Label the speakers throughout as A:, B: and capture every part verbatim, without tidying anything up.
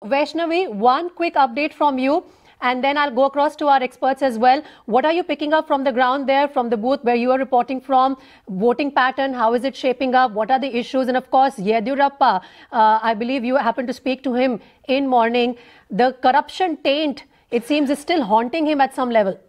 A: Vaishnavi, one quick update from you, and then I'll go across to our experts as well. What are you picking up from the ground there, from the booth where you are reporting from? Voting pattern, how is it shaping up? What are the issues? And of course, Yediyurappa, uh, I believe you happened to speak to him in morning. The corruption taint, it seems, is still haunting him at some level.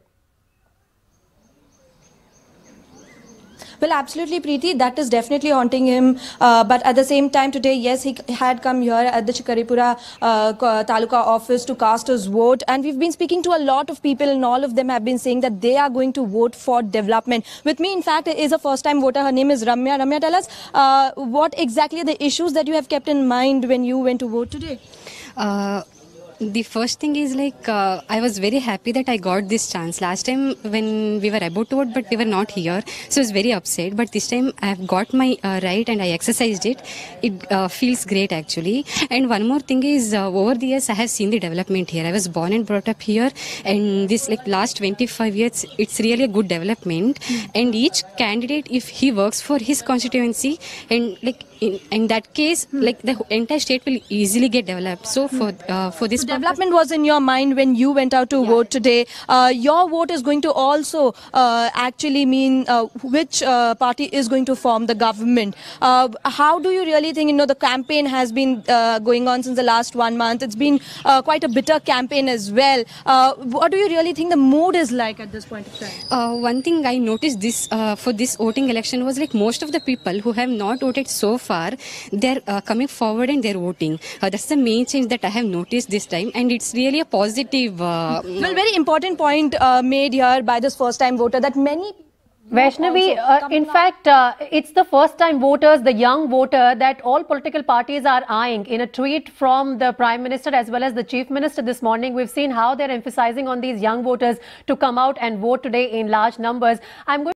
B: Well, absolutely, Preeti. That is definitely haunting him. Uh, but at the same time today, yes, he had come here at the Shikaripura uh, Taluka office to cast his vote. And we've been speaking to a lot of people, and all of them have been saying that they are going to vote for development. With me, in fact, is a first-time voter. Her name is Ramya. Ramya, tell us, uh, what exactly are the issues that you have kept in mind when you went to vote today?
C: Uh, The first thing is like uh, I was very happy that I got this chance. Last time when we were about to vote, but we were not here, so I was very upset. But this time I have got my uh, right and I exercised it. It uh, feels great actually. And one more thing is uh, over the years I have seen the development here. I was born and brought up here, and this like last twenty-five years, it's really a good development. Mm. And each candidate, if he works for his constituency, and like in, in that case, mm. like the entire state will easily get developed. So for uh, for this.
B: Development was in your mind when you went out to yeah. vote today. Uh, your vote is going to also uh, actually mean uh, which uh, party is going to form the government. Uh, how do you really think, you know, the campaign has been uh, going on since the last one month. It's been uh, quite a bitter campaign as well. Uh, what do you really think the mood is like at this point of time?
C: Uh, one thing I noticed this uh, for this voting election was like most of the people who have not voted so far, they're uh, coming forward and they're voting. Uh, that's the main change that I have noticed this time. And it's really a positive... Uh,
B: well, very important point uh, made here by this first-time voter that many...
A: Vaishnavi, uh, in fact, uh, it's the first-time voters, the young voter that all political parties are eyeing. In a tweet from the Prime Minister as well as the Chief Minister this morning, we've seen how they're emphasizing on these young voters to come out and vote today in large numbers. I'm going